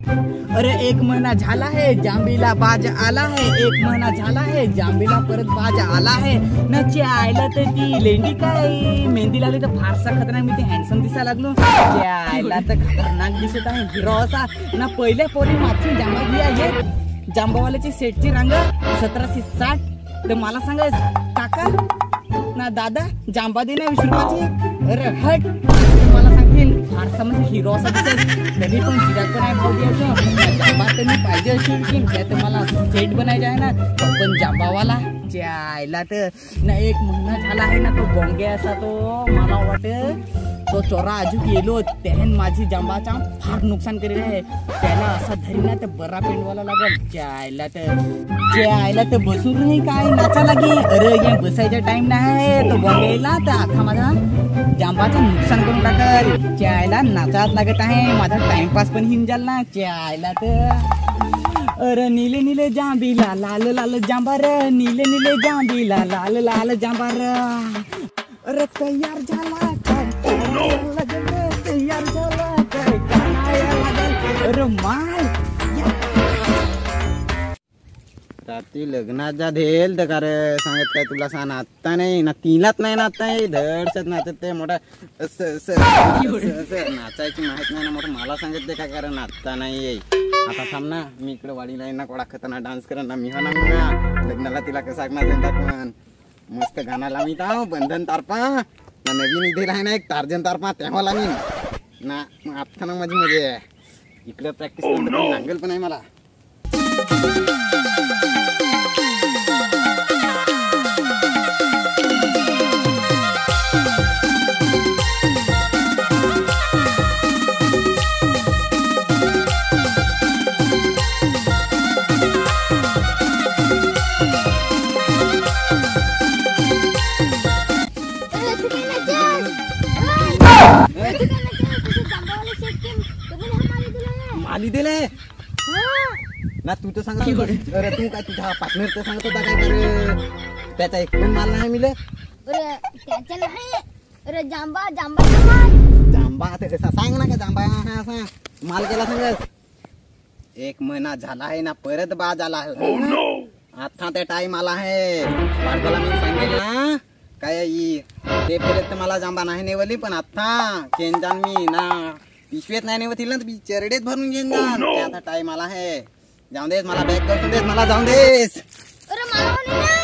अरे 1 महिना झाला है जांबीला बाज आला है, 1 महिना झाला है जांबीला परत बाज आला है. नची आयला तर ती लेंडी काय मेहंदी लावली तर फारसा खतरनाक मी ते हँडसम दिसायला लागलो. आयला तर खतरनाक दिसत आहे हिरो असा ना. पहिल्या पोरी मागची जांबा बिया येत जांबावाल्याची सेटची रांग 1760. तर मला सांगा काका ना दादा जांबा दे ना 20 रुपयाची. अरे हट मला सांगतील फारसा म्हणजे हिरो असा दिसेल तरी पण हिरा पण आहे भाऊ द्यायचं. जांबा तर मी पाहिजे असेल की त्या तर मला सेट बनायचं आहे ना. पण जांबावाला आयला तर ना 1 महिना झाला आहे ना तो बोंगे असा. तो मला वाटत तो चोरा अजून गेलो त्यान माझी जांबाचा फार नुकसान करेल आहे. त्याला असा धरीना तर बरा पेंडवाला लागल. जायला तर बसून नाही काय नाचा लागे. अरे या बसायचा टाइम नाही तो बोंगेला तर अख्खा माझा जांबाचा नुकसान करून टाकल. जायला नाचात लागत आहे माझा टाइमपास पण हिन जाल ना. जायला तर अरे नीले नीले जांबीला लाल लाल जांबार, नीले नीले जांबीला लाल लाल जांबार. अरे तयार झाला तयार झाला अरे माय रात्री लग्नाचा धेल तर कार सांगत काय तुला सांग नाचता नाही ना. तिलाच नाही नाचता धडसत नाचत ते मोठा नाचायची माहित नाही ना मोठं. मला सांगत ते काय कारण नाचता नाही. आता थांब ना मी इकडे वाडीला ना कोणा खतरनाक डान्स करा ना. मी हो ना लग्नाला तिला कसा पण मस्त गाणं लावी ताव बंधन तारपा ना. नवीन इथे आहे ना एक टार्जन तारपा तेव्हा लावीन ना. मग आता ना माझी मजा आहे इकडे प्रॅक्टिस नांगल पण आहे मला. माली दिले ना. तू तर सांगत अरे तू काय तुझ्या पार्टनर तर सांगत होता काय कर त्याचा एक पण माल नाही मिळेल. अरे त्याच्या नाही. अरे जांबा जांबा जांबा आता कसा सांग ना का जांबा असा माल केला सांगत. 1 महिना झाला आहे ना परत बाज आला आहे. आता ते टाइम आला आहे बाळगाला मी सांगेल ना काय ते परत तर मला जांबा नाही नेवली. पण आता चेंजान मी ना पिशवेत नाही नेवतील ना तर चरडेत भरून घेऊन जाण. आता टाइम आला आहे. जाऊन देस मला बॅग करून देस मला जाऊन देस. अरे मला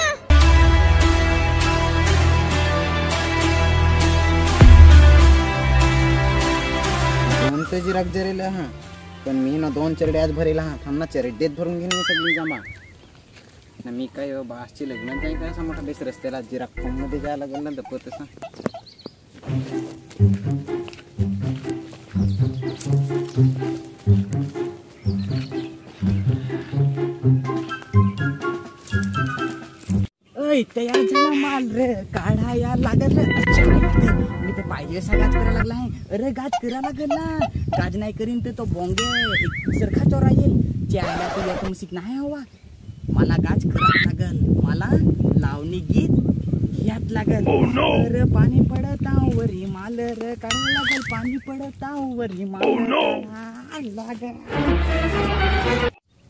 दोन ते जिराक जरेल हा. पण मी ना 2 चरडे आज भरेल हा. थांब ना चरडेत भरून घेईन मी सगळी जमा ना. मी काय बासची लग्न जाईल काय असा मोठा बेस रस्त्याला जिराक फॉर्म मध्ये जायला लागेल ना दपत तसा. तयार झाला माल रे काढाया लागल. अच्छा मी तर पाहिजे असा गाज करायला लागला आहे. अरे गाज करा लागल ना. गाज नाही करीन तर तो बोंगे सरखा चोरा येईल. जायला तर यात मुसिक नाही हवा. मला गाज करा लागल. मला लावणी गीत घ्यात लागल. अरे पाणी पडता वरी माल रे काढा लागल. पाणी पडता वरी माल लागल.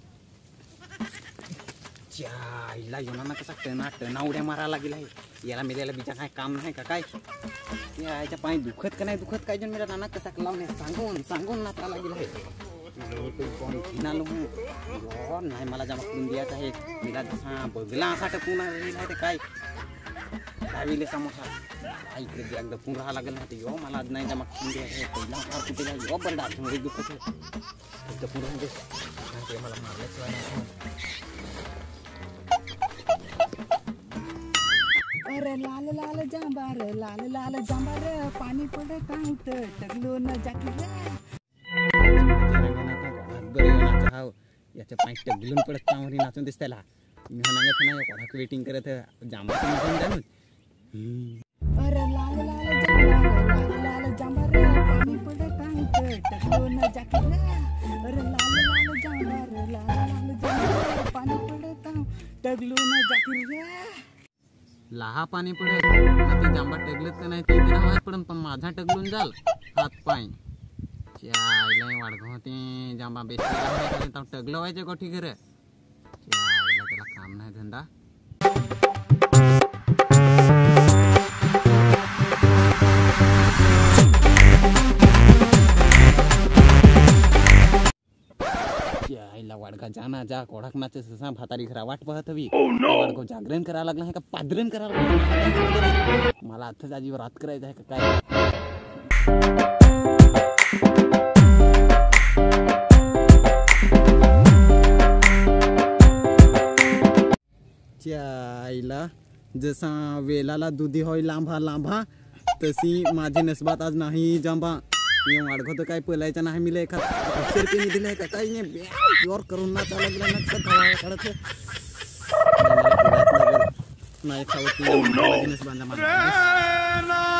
हिला योना कसा टना उड्या मारायला लागेल आहे. याला मेल्याला बिचा काय काम नाही का काय. याच्या पाणी दुखत का नाही दुखत काय जण मेरा नाना कसा लावणे सांगून नाचा लागेल आहे. नाही मला जमा करून द्यायचा आहे. मेला जसा बघला असा टकून आहे ते काय दहावीले मोठा इकडे एकदा पुन राहा लागेल ना. ते यो मला आज नाही जमा करून द्यायचं. पहिला फार कुठे यो बरं मध्ये दुखत आहे पुन्हा ते मला मारल्याशिवाय. अरे लाल लाल जांबार लाल लाल जांबार पाणी पडत आहोत टकलो न जाकी याच्या पाणी टगलून पडत त्यावर नाचून दिस त्याला. मी नांगत नाही कोणाक वेटिंग करत जांबा जाणून. अरे लाल लाल जांबार लाल लाल जांबार पाणी पडत आहोत टकलो न जाकी. अरे लाल लाल जांबार लाल लाल जांबार पाणी पडत आहोत टगलो न जाकी. लहा पाणी पडेल ना. ते जांबा टगलत का नाही ते तर नाही पडन पण माझा टगलून जाल हात पाय. आईला वाढगो होते जांबा बेस टगलो व्हायचे गोठी घर आईला त्याला काम नाही धंदा आईला वाडका जाना जा कोडकनाचे ससा भातारी घरा वाट पाहत हवी वाडको जागरण करायला लागला आहे का पादरण करायला लागला मला आताच आजीवर रात करायचं आहे का काय आईला जसा वेलाला दुधी होय लांबा लांबा तशी माझी नसबात आज नाही जांबा ये वाढगो तर काय पलायचं नाही मिले एखाद 100 रुपये दिले का काही नाही जोर करून ना चालत गेला नाही खावत नाही बांधा